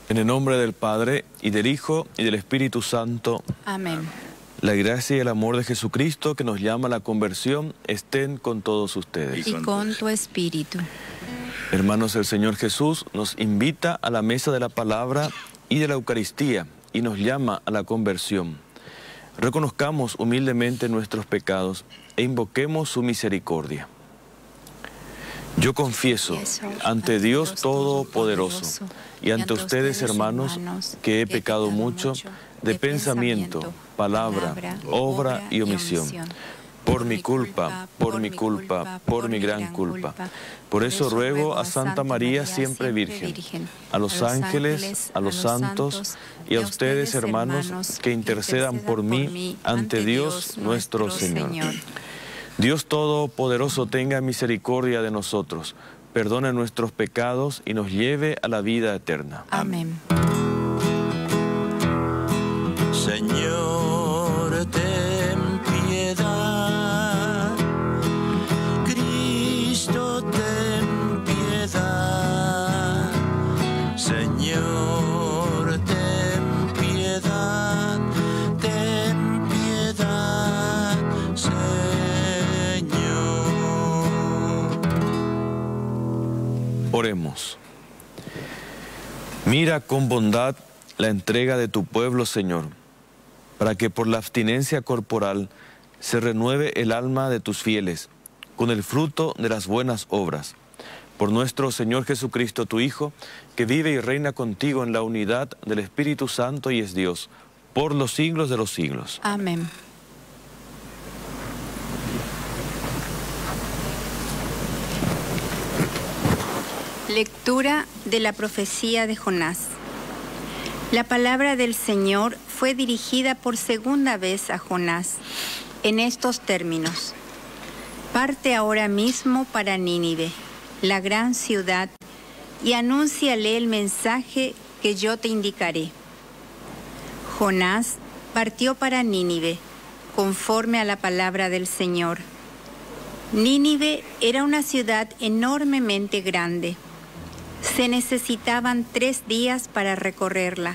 En el nombre del Padre, y del Hijo, y del Espíritu Santo. Amén. La gracia y el amor de Jesucristo, que nos llama a la conversión, estén con todos ustedes. Y con tu espíritu. Hermanos, el Señor Jesús nos invita a la mesa de la palabra y de la Eucaristía, y nos llama a la conversión. Reconozcamos humildemente nuestros pecados e invoquemos su misericordia. Yo confieso ante Dios Todopoderoso y ante ustedes, hermanos, que he pecado mucho de pensamiento, palabra, obra y omisión. Por mi culpa, por mi culpa, por mi gran culpa. Por eso ruego a Santa María, siempre Virgen, a los ángeles, a los santos y a ustedes, hermanos, que intercedan por mí ante Dios nuestro Señor. Dios Todopoderoso tenga misericordia de nosotros, perdone nuestros pecados y nos lleve a la vida eterna. Amén. Señor, ten piedad. Cristo, ten piedad. Señor, ten piedad. Ten piedad, Señor. Oremos. Mira con bondad la entrega de tu pueblo, Señor, para que por la abstinencia corporal se renueve el alma de tus fieles, con el fruto de las buenas obras. Por nuestro Señor Jesucristo, tu Hijo, que vive y reina contigo en la unidad del Espíritu Santo y es Dios, por los siglos de los siglos. Amén. Lectura de la profecía de Jonás. La palabra del Señor fue dirigida por segunda vez a Jonás, en estos términos: parte ahora mismo para Nínive, la gran ciudad, y anúnciale el mensaje que yo te indicaré. Jonás partió para Nínive, conforme a la palabra del Señor. Nínive era una ciudad enormemente grande. Se necesitaban 3 días para recorrerla.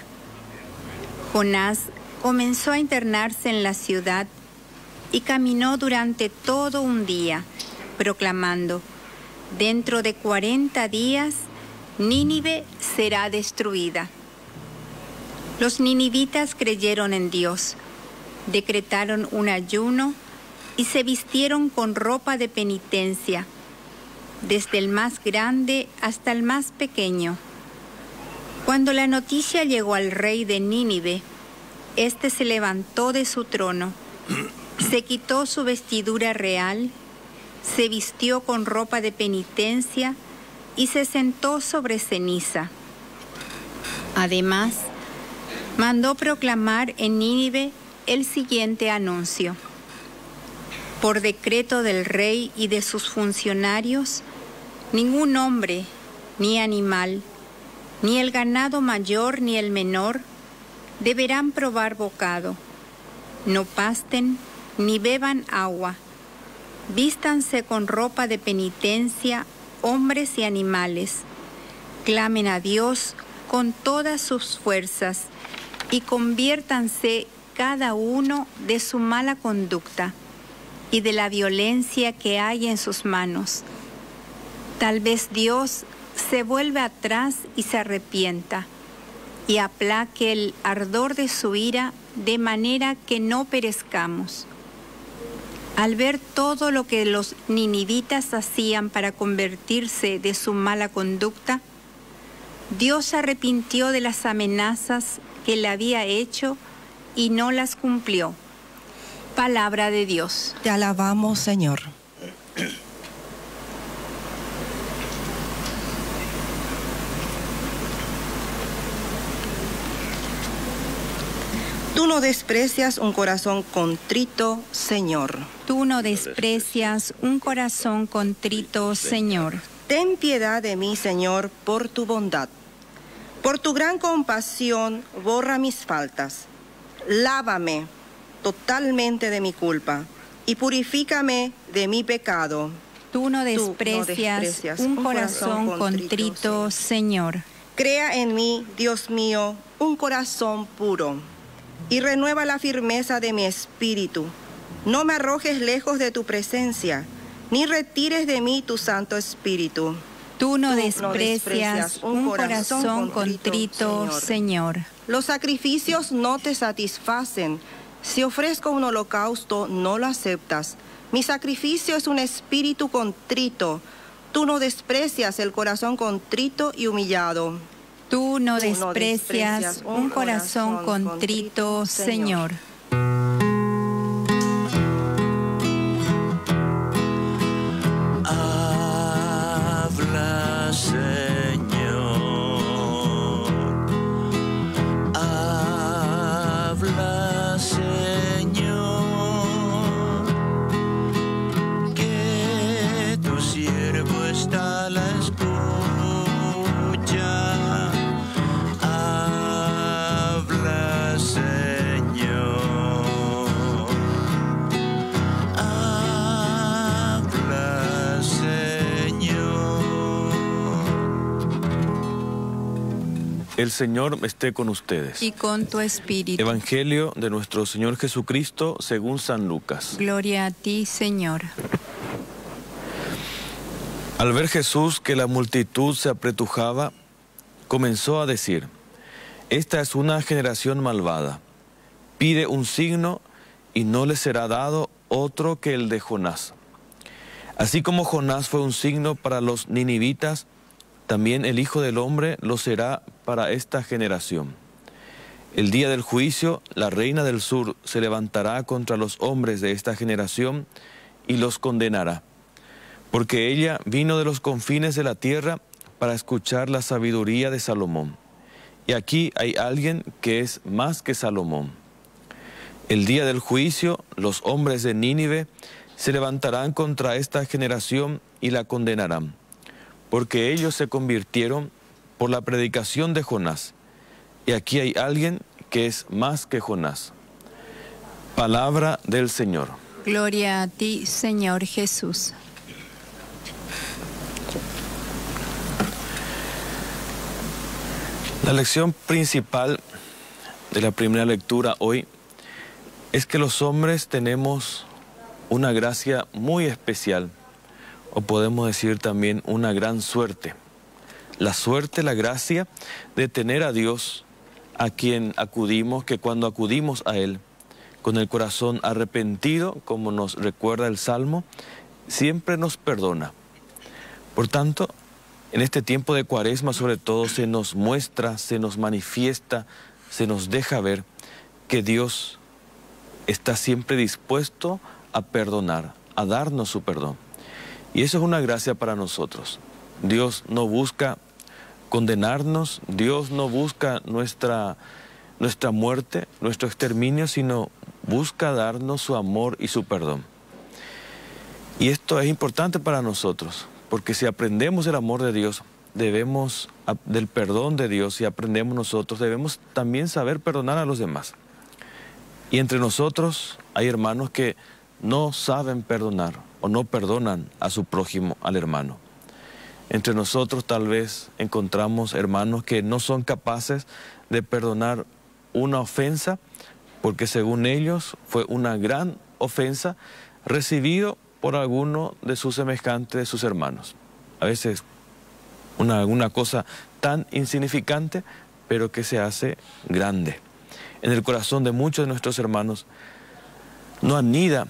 Jonás comenzó a internarse en la ciudad y caminó durante todo un día, proclamando: dentro de 40 días, Nínive será destruida. Los ninivitas creyeron en Dios, decretaron un ayuno y se vistieron con ropa de penitencia, desde el más grande hasta el más pequeño. Cuando la noticia llegó al rey de Nínive, éste se levantó de su trono, se quitó su vestidura real, se vistió con ropa de penitencia y se sentó sobre ceniza. Además, mandó proclamar en Nínive el siguiente anuncio: por decreto del rey y de sus funcionarios, ningún hombre, ni animal, ni el ganado mayor ni el menor, deberán probar bocado. No pasten ni beban agua. Vístanse con ropa de penitencia, hombres y animales. Clamen a Dios con todas sus fuerzas y conviértanse cada uno de su mala conducta y de la violencia que hay en sus manos. Tal vez Dios se vuelva atrás y se arrepienta y aplaque el ardor de su ira, de manera que no perezcamos. Al ver todo lo que los ninivitas hacían para convertirse de su mala conducta, Dios se arrepintió de las amenazas que le había hecho y no las cumplió. Palabra de Dios. Te alabamos, Señor. Tú no desprecias un corazón contrito, Señor. Tú no desprecias un corazón contrito, Señor. Ten piedad de mí, Señor, por tu bondad. Por tu gran compasión, borra mis faltas. Lávame totalmente de mi culpa y purifícame de mi pecado. Tú no desprecias un corazón contrito, Señor. Crea en mí, Dios mío, un corazón puro y renueva la firmeza de mi espíritu. No me arrojes lejos de tu presencia, ni retires de mí tu Santo Espíritu. Tú no desprecias un corazón contrito, Señor. Los sacrificios no te satisfacen. Si ofrezco un holocausto, no lo aceptas. Mi sacrificio es un espíritu contrito. Tú no desprecias el corazón contrito y humillado. Tú no desprecias un corazón contrito, Señor. Habla, Señor. Habla, Señor. Que tu siervo está a la escucha. Habla, Señor. Habla, Señor. El Señor esté con ustedes. Y con tu espíritu. Evangelio de nuestro Señor Jesucristo según San Lucas. Gloria a ti, Señor. Al ver Jesús que la multitud se apretujaba, comenzó a decir: esta es una generación malvada. Pide un signo y no le será dado otro que el de Jonás. Así como Jonás fue un signo para los ninivitas, también el Hijo del Hombre lo será para esta generación. El día del juicio, la reina del sur se levantará contra los hombres de esta generación y los condenará, porque ella vino de los confines de la tierra para escuchar la sabiduría de Salomón. Y aquí hay alguien que es más que Salomón. El día del juicio, los hombres de Nínive se levantarán contra esta generación y la condenarán, porque ellos se convirtieron por la predicación de Jonás. Y aquí hay alguien que es más que Jonás. Palabra del Señor. Gloria a ti, Señor Jesús. La lección principal de la primera lectura hoy es que los hombres tenemos una gracia muy especial, o podemos decir también una gran suerte. La suerte, la gracia de tener a Dios, a quien acudimos, que cuando acudimos a Él, con el corazón arrepentido, como nos recuerda el Salmo, siempre nos perdona. Por tanto, en este tiempo de Cuaresma sobre todo se nos muestra, se nos manifiesta, se nos deja ver que Dios está siempre dispuesto a perdonar, a darnos su perdón. Y eso es una gracia para nosotros. Dios no busca condenarnos, Dios no busca nuestra muerte, nuestro exterminio, sino busca darnos su amor y su perdón. Y esto es importante para nosotros, porque si aprendemos el amor de Dios, del perdón de Dios, si aprendemos nosotros, debemos también saber perdonar a los demás. Y entre nosotros hay hermanos que no saben perdonar o no perdonan a su prójimo, al hermano. Entre nosotros tal vez encontramos hermanos que no son capaces de perdonar una ofensa, porque según ellos fue una gran ofensa recibido por alguno de sus semejantes, de sus hermanos. A veces una cosa tan insignificante, pero que se hace grande. En el corazón de muchos de nuestros hermanos no anida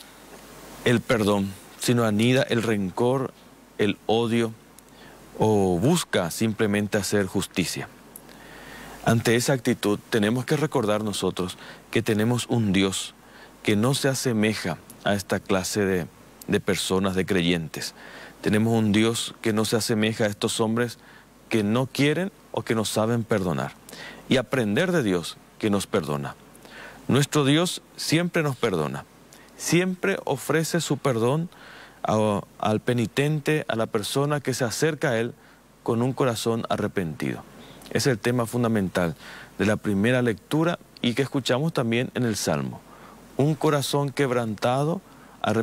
el perdón, sino anida el rencor, el odio, o busca simplemente hacer justicia. Ante esa actitud tenemos que recordar nosotros que tenemos un Dios que no se asemeja a esta clase de personas, de creyentes. Tenemos un Dios que no se asemeja a estos hombres que no quieren o que no saben perdonar. Y aprender de Dios que nos perdona. Nuestro Dios siempre nos perdona. Siempre ofrece su perdón al penitente, a la persona que se acerca a Él con un corazón arrepentido. Es el tema fundamental de la primera lectura y que escuchamos también en el Salmo. Un corazón quebrantado,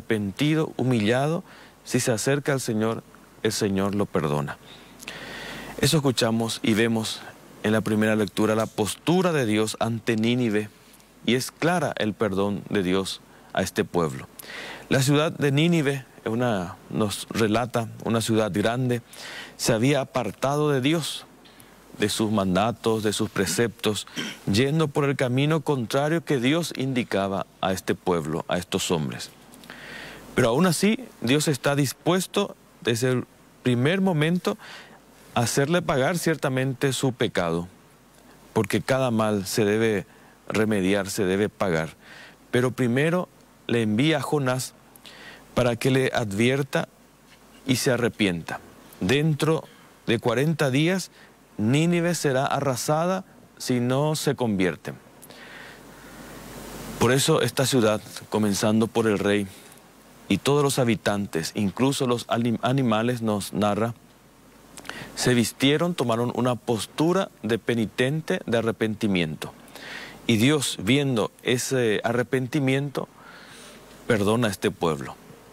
arrepentido, humillado, si se acerca al Señor, el Señor lo perdona. Eso escuchamos y vemos en la primera lectura la postura de Dios ante Nínive, y es clara el perdón de Dios a este pueblo. La ciudad de Nínive, nos relata, una ciudad grande, se había apartado de Dios, de sus mandatos, de sus preceptos, yendo por el camino contrario que Dios indicaba a este pueblo, a estos hombres. Pero aún así, Dios está dispuesto desde el primer momento a hacerle pagar ciertamente su pecado, porque cada mal se debe remediar, se debe pagar. Pero primero le envía a Jonás para que le advierta y se arrepienta. Dentro de 40 días, Nínive será arrasada si no se convierte. Por eso esta ciudad, comenzando por el rey y todos los habitantes, incluso los animales, nos narra, se vistieron, tomaron una postura de penitente, de arrepentimiento. Y Dios, viendo ese arrepentimiento, perdona a este pueblo.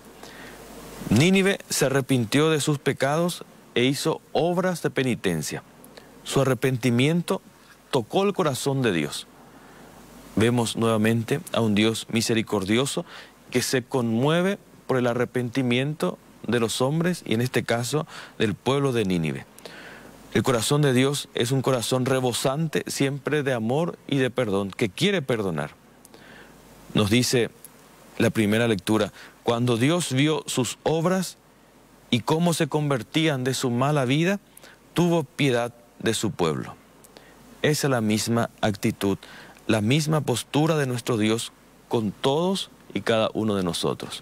Nínive se arrepintió de sus pecados e hizo obras de penitencia. Su arrepentimiento tocó el corazón de Dios. Vemos nuevamente a un Dios misericordioso que se conmueve por el arrepentimiento de los hombres y en este caso del pueblo de Nínive. El corazón de Dios es un corazón rebosante siempre de amor y de perdón, que quiere perdonar. Nos dice la primera lectura, cuando Dios vio sus obras y cómo se convertían de su mala vida, tuvo piedad de su pueblo. Esa es la misma actitud, la misma postura de nuestro Dios con todos y cada uno de nosotros.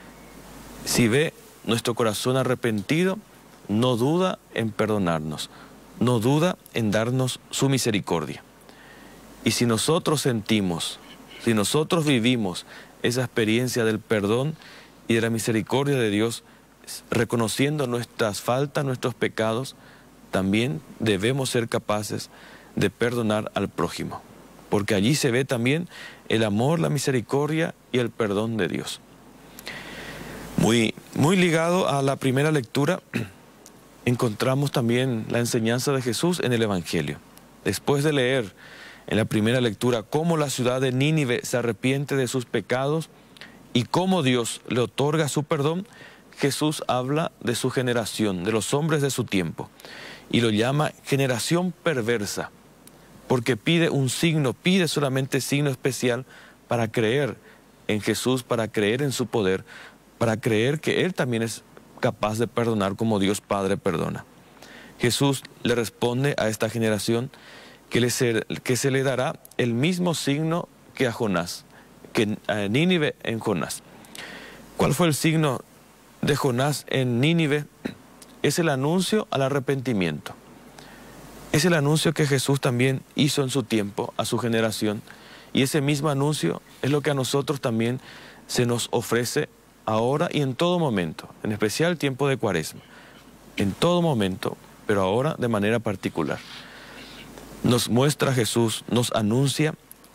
Si ve nuestro corazón arrepentido, no duda en perdonarnos, no duda en darnos su misericordia. Y si nosotros sentimos, si nosotros vivimos esa experiencia del perdón y de la misericordia de Dios, reconociendo nuestras faltas, nuestros pecados, también debemos ser capaces de perdonar al prójimo, porque allí se ve también el amor, la misericordia y el perdón de Dios. Muy ligado a la primera lectura, encontramos también la enseñanza de Jesús en el Evangelio. Después de leer en la primera lectura cómo la ciudad de Nínive se arrepiente de sus pecados y cómo Dios le otorga su perdón, Jesús habla de su generación, de los hombres de su tiempo, y lo llama generación perversa, porque pide un signo, pide solamente signo especial para creer en Jesús, para creer en su poder, para creer que Él también es capaz de perdonar como Dios Padre perdona. Jesús le responde a esta generación que se le dará el mismo signo que a Jonás, que a Nínive en Jonás. ¿Cuál fue el signo de Jonás en Nínive? Es el anuncio al arrepentimiento. Es el anuncio que Jesús también hizo en su tiempo a su generación, y ese mismo anuncio es lo que a nosotros también se nos ofrece ahora y en todo momento, en especial el tiempo de Cuaresma, en todo momento, pero ahora de manera particular. Nos muestra Jesús, nos anuncia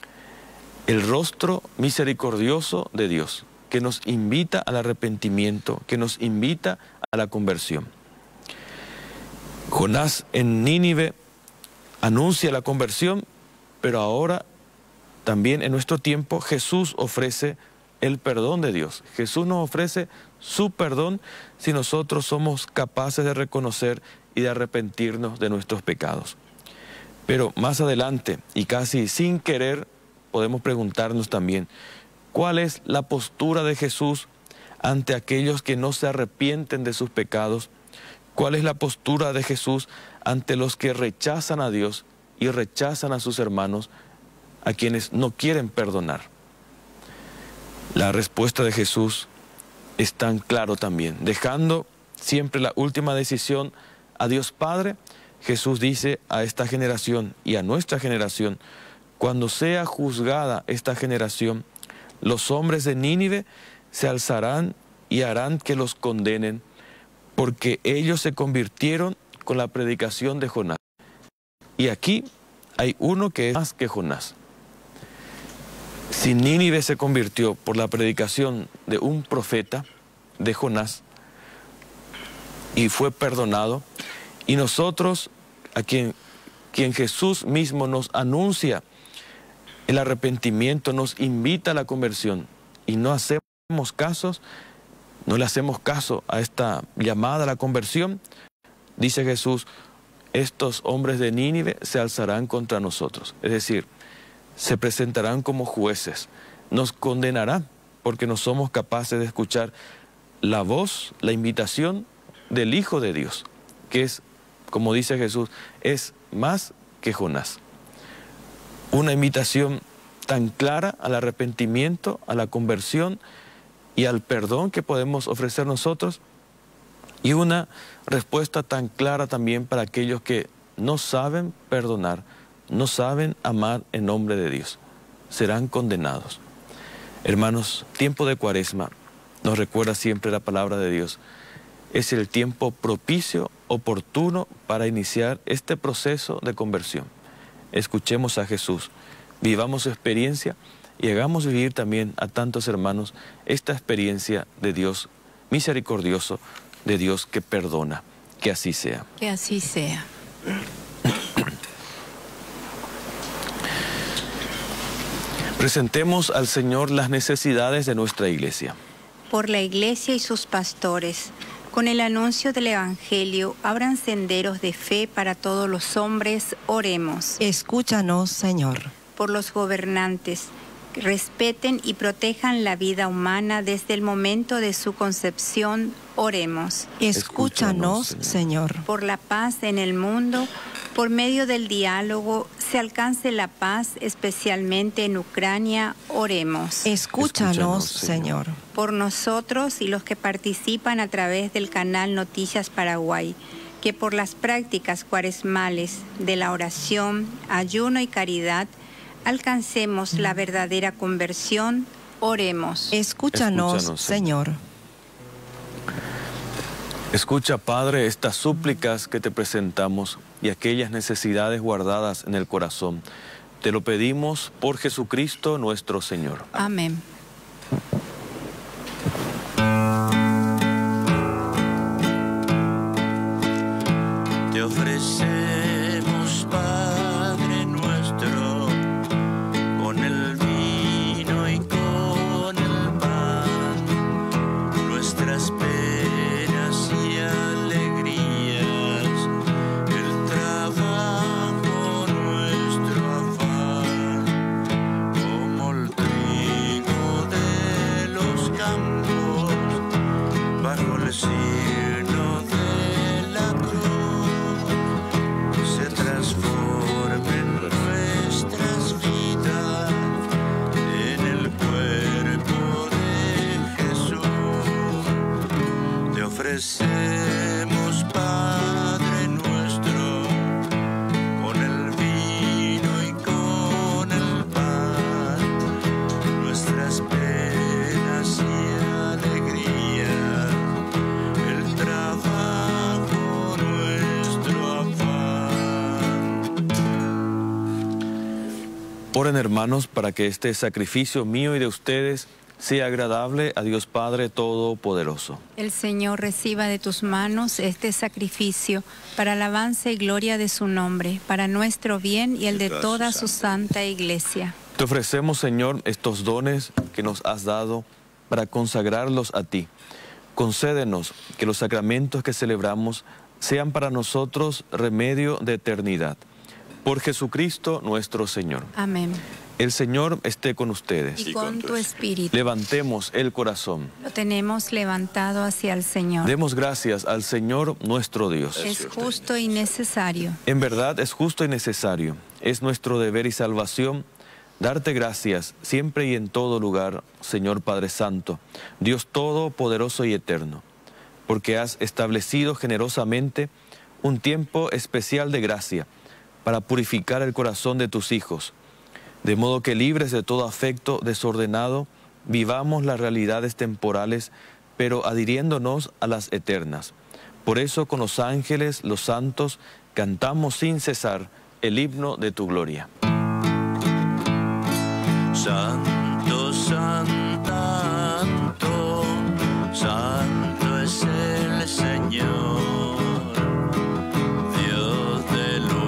el rostro misericordioso de Dios, que nos invita al arrepentimiento, que nos invita a la conversión. Jonás en Nínive anuncia la conversión, pero ahora también en nuestro tiempo Jesús ofrece el perdón de Dios. Jesús nos ofrece su perdón si nosotros somos capaces de reconocer y de arrepentirnos de nuestros pecados. Pero más adelante, y casi sin querer, podemos preguntarnos también, ¿cuál es la postura de Jesús ante aquellos que no se arrepienten de sus pecados? ¿Cuál es la postura de Jesús ante los que rechazan a Dios y rechazan a sus hermanos, a quienes no quieren perdonar? La respuesta de Jesús es tan claro también. Dejando siempre la última decisión a Dios Padre, Jesús dice a esta generación y a nuestra generación, cuando sea juzgada esta generación, los hombres de Nínive se alzarán y harán que los condenen, porque ellos se convirtieron con la predicación de Jonás. Y aquí hay uno que es más que Jonás. Si Nínive se convirtió por la predicación de un profeta, de Jonás, y fue perdonado, y nosotros a quien Jesús mismo nos anuncia el arrepentimiento, nos invita a la conversión y no hacemos casos, no le hacemos caso a esta llamada a la conversión, dice Jesús, estos hombres de Nínive se alzarán contra nosotros. Es decir, se presentarán como jueces, nos condenarán porque no somos capaces de escuchar la voz, la invitación del Hijo de Dios, que es, como dice Jesús, es más que Jonás. Una invitación tan clara al arrepentimiento, a la conversión y al perdón que podemos ofrecer nosotros, y una respuesta tan clara también para aquellos que no saben perdonar, no saben amar en nombre de Dios. Serán condenados. Hermanos, tiempo de Cuaresma nos recuerda siempre la palabra de Dios. Es el tiempo propicio, oportuno para iniciar este proceso de conversión. Escuchemos a Jesús, vivamos su experiencia y hagamos vivir también a tantos hermanos esta experiencia de Dios misericordioso, de Dios que perdona. Que así sea. Que así sea. Presentemos al Señor las necesidades de nuestra iglesia. Por la iglesia y sus pastores, con el anuncio del Evangelio, abran senderos de fe para todos los hombres, oremos. Escúchanos, Señor. Por los gobernantes, que respeten y protejan la vida humana desde el momento de su concepción, oremos. Escúchanos, Señor. Por la paz en el mundo, por medio del diálogo, se alcance la paz, especialmente en Ucrania, oremos. Escúchanos, Señor. Por nosotros y los que participan a través del canal Noticias Paraguay, que por las prácticas cuaresmales de la oración, ayuno y caridad, alcancemos la verdadera conversión, oremos. Escúchanos, Señor. Escucha, Padre, estas súplicas que te presentamos y aquellas necesidades guardadas en el corazón. Te lo pedimos por Jesucristo nuestro Señor. Amén. Te ofrecemos, Padre nuestro, con el vino y con el pan, nuestras penas y alegrías, el trabajo, nuestro afán, como el trigo de los campos, bajo el signo de la cruz, se transformen nuestras vidas en el cuerpo de Jesús. Te ofrecemos, Padre nuestro, con el vino y con el pan, nuestras penas y alegrías, el trabajo, nuestro afán. Oren, hermanos, para que este sacrificio mío y de ustedes sea agradable a Dios Padre Todopoderoso. El Señor reciba de tus manos este sacrificio para alabanza y gloria de su nombre, para nuestro bien y el de toda su santa iglesia. Te ofrecemos, Señor, estos dones que nos has dado para consagrarlos a ti. Concédenos que los sacramentos que celebramos sean para nosotros remedio de eternidad. Por Jesucristo nuestro Señor. Amén. El Señor esté con ustedes. Y con tu espíritu. Levantemos el corazón. Lo tenemos levantado hacia el Señor. Demos gracias al Señor nuestro Dios. Es justo y necesario. En verdad es justo y necesario. Es nuestro deber y salvación darte gracias siempre y en todo lugar, Señor Padre Santo, Dios Todopoderoso y Eterno, porque has establecido generosamente un tiempo especial de gracia para purificar el corazón de tus hijos, de modo que libres de todo afecto desordenado, vivamos las realidades temporales, pero adhiriéndonos a las eternas. Por eso con los ángeles, los santos, cantamos sin cesar el himno de tu gloria. Santo, santo, santo es el Señor, Dios del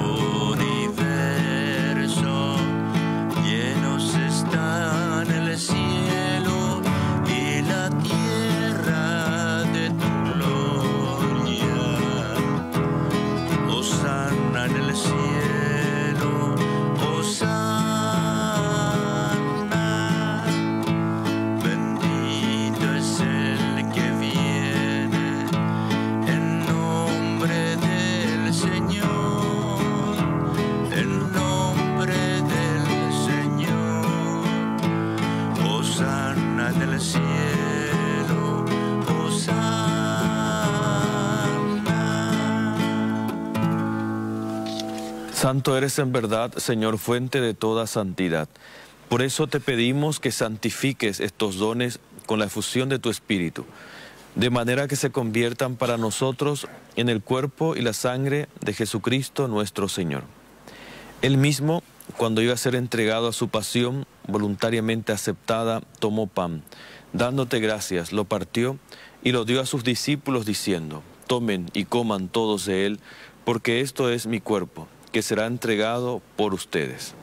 Santo eres en verdad, Señor, fuente de toda santidad. Por eso te pedimos que santifiques estos dones con la efusión de tu Espíritu, de manera que se conviertan para nosotros en el cuerpo y la sangre de Jesucristo nuestro Señor. Él mismo, cuando iba a ser entregado a su pasión, voluntariamente aceptada, tomó pan. Dándote gracias, lo partió y lo dio a sus discípulos diciendo: tomen y coman todos de él, porque esto es mi cuerpo, que será entregado por ustedes.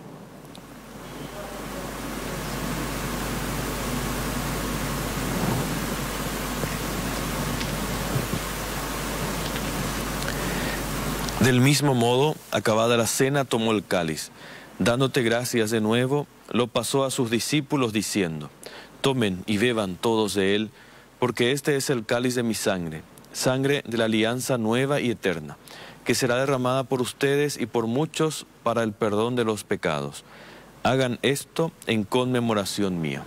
Del mismo modo, acabada la cena, tomó el cáliz. Dándote gracias de nuevo, lo pasó a sus discípulos diciendo: tomen y beban todos de él, porque este es el cáliz de mi sangre, sangre de la alianza nueva y eterna, que será derramada por ustedes y por muchos para el perdón de los pecados. Hagan esto en conmemoración mía.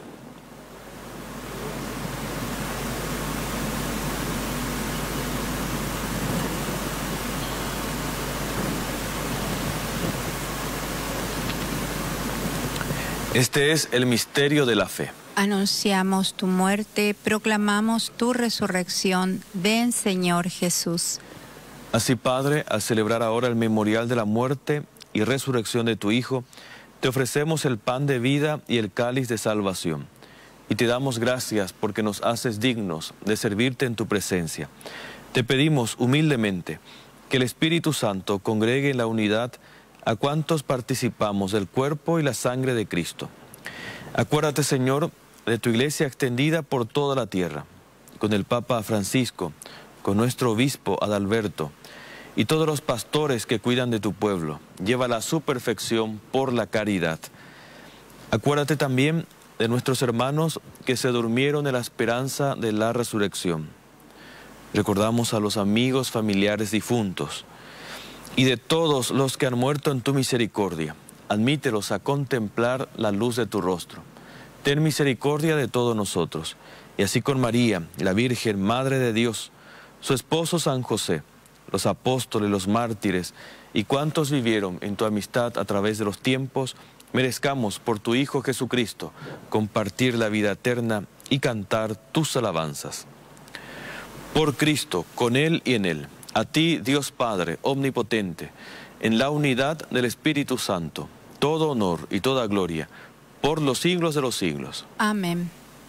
Este es el misterio de la fe. Anunciamos tu muerte, proclamamos tu resurrección. Ven, Señor Jesús. Así, Padre, al celebrar ahora el memorial de la muerte y resurrección de tu Hijo, te ofrecemos el pan de vida y el cáliz de salvación. Y te damos gracias porque nos haces dignos de servirte en tu presencia. Te pedimos humildemente que el Espíritu Santo congregue en la unidad a cuantos participamos del cuerpo y la sangre de Cristo. Acuérdate, Señor, de tu iglesia extendida por toda la tierra, con el Papa Francisco, con nuestro obispo Adalberto, y todos los pastores que cuidan de tu pueblo. Llévala a su perfección por la caridad. Acuérdate también de nuestros hermanos que se durmieron en la esperanza de la resurrección. Recordamos a los amigos, familiares difuntos, y de todos los que han muerto en tu misericordia. Admítelos a contemplar la luz de tu rostro. Ten misericordia de todos nosotros, y así con María, la Virgen, Madre de Dios, su esposo San José, los apóstoles, los mártires, y cuantos vivieron en tu amistad a través de los tiempos, merezcamos por tu Hijo Jesucristo compartir la vida eterna y cantar tus alabanzas. Por Cristo, con Él y en Él, a ti, Dios Padre omnipotente, en la unidad del Espíritu Santo, todo honor y toda gloria, por los siglos de los siglos. Amén.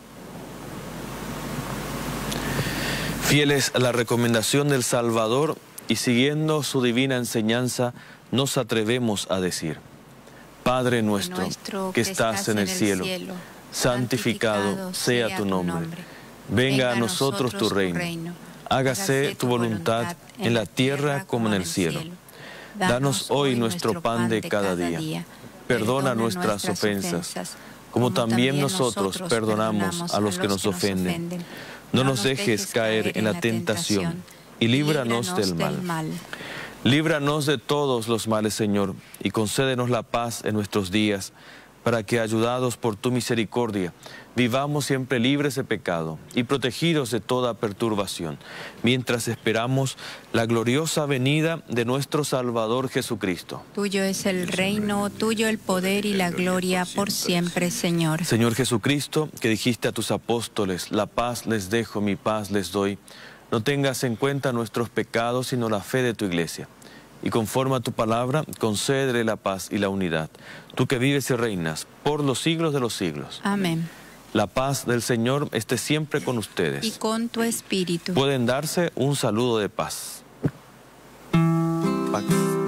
Fieles a la recomendación del Salvador y siguiendo su divina enseñanza, nos atrevemos a decir: Padre nuestro que estás en el cielo, santificado sea tu nombre. Venga a nosotros tu reino. Hágase tu voluntad en la tierra como en el cielo. Danos hoy nuestro pan de cada día. Perdona nuestras ofensas, como también nosotros perdonamos a los que nos ofenden. No nos dejes caer en la tentación y líbranos del mal. Líbranos de todos los males, Señor, y concédenos la paz en nuestros días, para que, ayudados por tu misericordia, vivamos siempre libres de pecado y protegidos de toda perturbación, mientras esperamos la gloriosa venida de nuestro Salvador Jesucristo. Tuyo es el reino, tuyo el poder y la gloria por siempre, Señor. Señor Jesucristo, que dijiste a tus apóstoles: la paz les dejo, mi paz les doy, no tengas en cuenta nuestros pecados, sino la fe de tu iglesia. Y conforme a tu palabra, concédele la paz y la unidad. Tú que vives y reinas por los siglos de los siglos. Amén. La paz del Señor esté siempre con ustedes. Y con tu espíritu. Pueden darse un saludo de paz. Paz.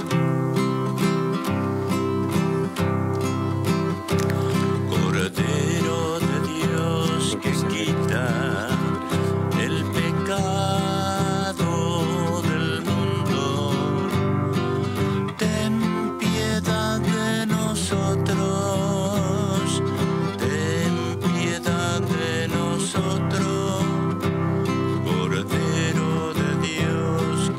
Cordero de Dios que quita el pecado del mundo, ten piedad de nosotros, ten piedad de nosotros. Cordero de Dios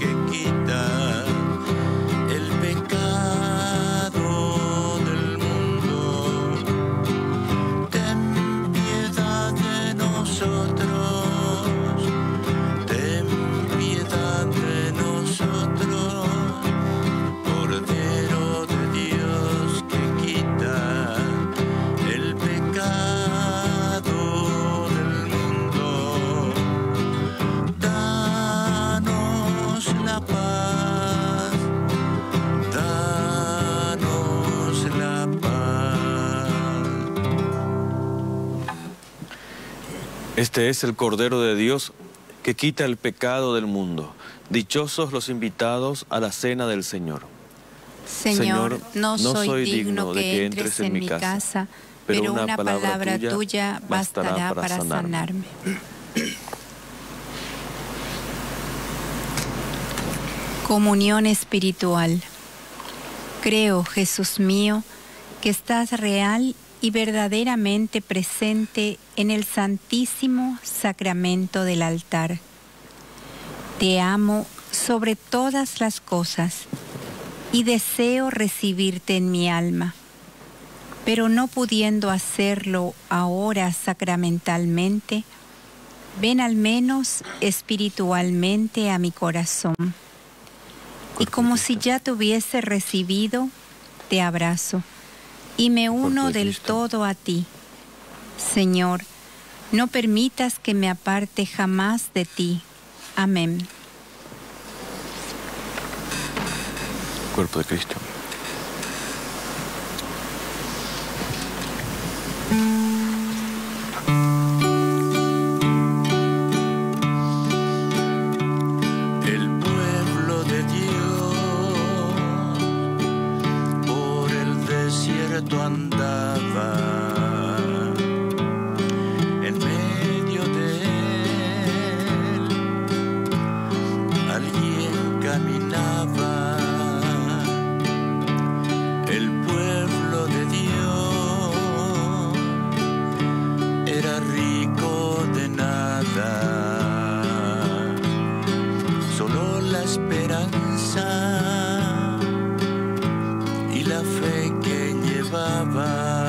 Este es el Cordero de Dios que quita el pecado del mundo. Dichosos los invitados a la cena del Señor. Señor, no soy digno de que entres en mi casa, pero una palabra tuya bastará para sanarme. Comunión espiritual. Creo, Jesús mío, que estás real y verdaderamente presente en el santísimo sacramento del altar. Te amo sobre todas las cosas y deseo recibirte en mi alma, pero no pudiendo hacerlo ahora sacramentalmente, ven al menos espiritualmente a mi corazón. Y como si ya te hubiese recibido, te abrazo y me uno del todo a ti. Señor, no permitas que me aparte jamás de ti. Amén. Cuerpo de Cristo. El pueblo de Dios por el desierto andaba, en medio de él alguien caminaba. El pueblo de Dios era rico de nada, solo la esperanza y la fe que llevaba.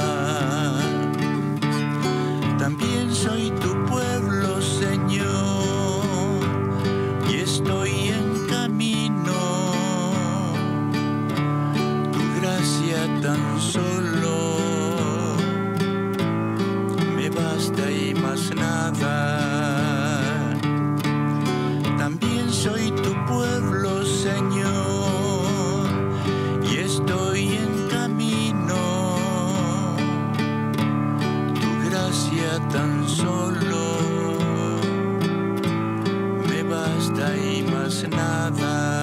También soy tu pueblo, Señor, y estoy en camino. Tan solo me basta y más nada. También soy tu pueblo, Señor, y estoy en camino. Tu gracia tan solo me basta y más nada.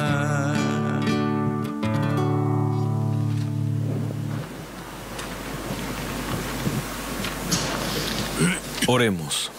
Oremos.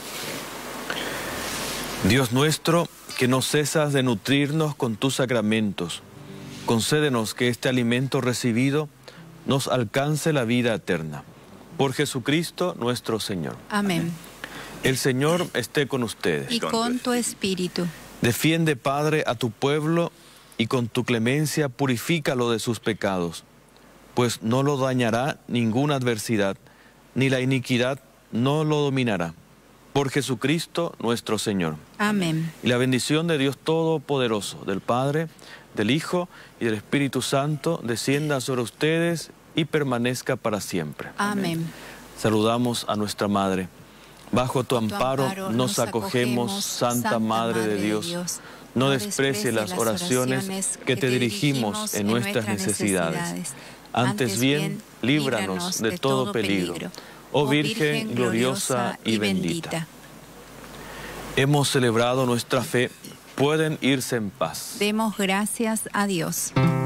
Dios nuestro, que no cesas de nutrirnos con tus sacramentos, concédenos que este alimento recibido nos alcance la vida eterna. Por Jesucristo nuestro Señor. Amén. El Señor esté con ustedes. Y con tu espíritu. Defiende, Padre, a tu pueblo y con tu clemencia purifícalo de sus pecados, pues no lo dañará ninguna adversidad, ni la iniquidad no lo dominará. Por Jesucristo nuestro Señor. Amén. Y la bendición de Dios Todopoderoso, del Padre, del Hijo y del Espíritu Santo, descienda sobre ustedes y permanezca para siempre. Amén. Saludamos a nuestra Madre. Bajo tu amparo nos acogemos, Santa Madre de Dios. No desprecies las oraciones que te dirigimos en nuestras necesidades. Antes bien, líbranos de todo peligro. Oh Virgen gloriosa y bendita. Hemos celebrado nuestra fe, pueden irse en paz. Demos gracias a Dios.